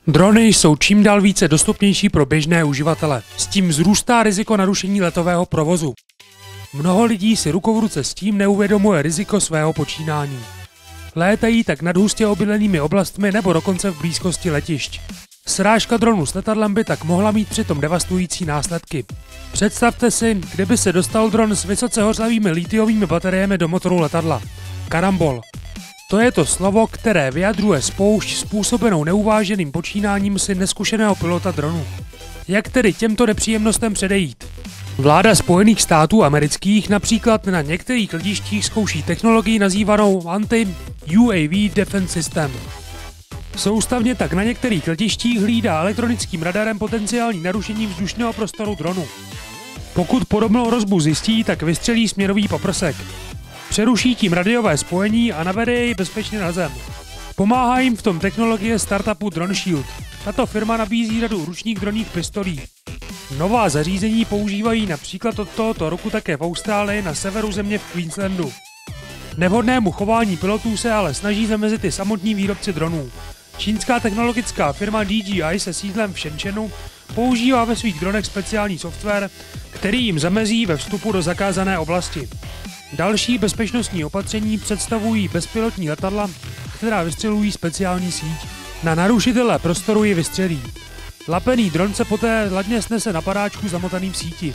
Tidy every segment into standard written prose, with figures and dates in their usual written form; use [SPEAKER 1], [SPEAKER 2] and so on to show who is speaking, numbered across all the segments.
[SPEAKER 1] Drony jsou čím dál více dostupnější pro běžné uživatele. S tím vzrůstá riziko narušení letového provozu. Mnoho lidí si ruku v ruce s tím neuvědomuje riziko svého počínání. Létají tak nad hustě obydlenými oblastmi nebo dokonce v blízkosti letišť. Srážka dronu s letadlem by tak mohla mít přitom devastující následky. Představte si, kdyby se dostal dron s vysoce hořlavými litiovými bateriemi do motoru letadla. Karambol. To je to slovo, které vyjadřuje spoušť způsobenou neuváženým počínáním si neskušeného pilota dronu. Jak tedy těmto nepříjemnostem předejít? Vláda Spojených států amerických například na některých letištích zkouší technologii nazývanou Anti-UAV Defense System. Soustavně tak na některých letištích hlídá elektronickým radarem potenciální narušení vzdušného prostoru dronu. Pokud podobnou hrozbu zjistí, tak vystřelí směrový paprsek. Přeruší tím radiové spojení a navede jej bezpečně na zem. Pomáhá jim v tom technologie startupu Drone Shield. Tato firma nabízí řadu ručních dronních pistolí. Nová zařízení používají například od tohoto roku také v Austrálii na severu země v Queenslandu. Nevhodnému chování pilotů se ale snaží zamezit i samotní výrobci dronů. Čínská technologická firma DJI se sídlem v Shenzhenu používá ve svých dronech speciální software, který jim zamezí ve vstupu do zakázané oblasti. Další bezpečnostní opatření představují bezpilotní letadla, která vystřelují speciální síť. Na narušitele prostoru ji vystřelí. Lapený dron se poté ladně snese na padáčku zamotaným v síti.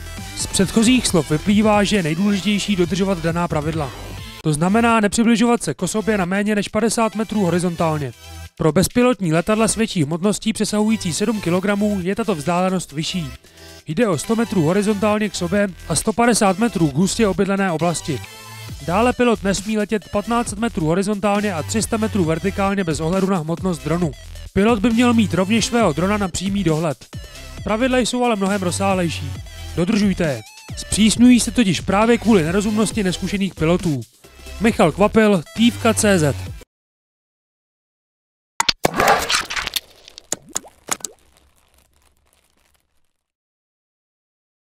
[SPEAKER 1] Z předchozích slov vyplývá, že je nejdůležitější dodržovat daná pravidla. To znamená nepřibližovat se k osobě na méně než 50 metrů horizontálně. Pro bezpilotní letadla s větší hmotností přesahující 7 kg je tato vzdálenost vyšší. Jde o 100 metrů horizontálně k sobě a 150 metrů k hustě obydlené oblasti. Dále pilot nesmí letět 15 metrů horizontálně a 300 metrů vertikálně bez ohledu na hmotnost dronu. Pilot by měl mít rovněž svého drona na přímý dohled. Pravidla jsou ale mnohem rozsáhlejší. Dodržujte je. Zpřísňují se totiž právě kvůli nerozumnosti neskušených pilotů. Michal Kvapil, Tývka.cz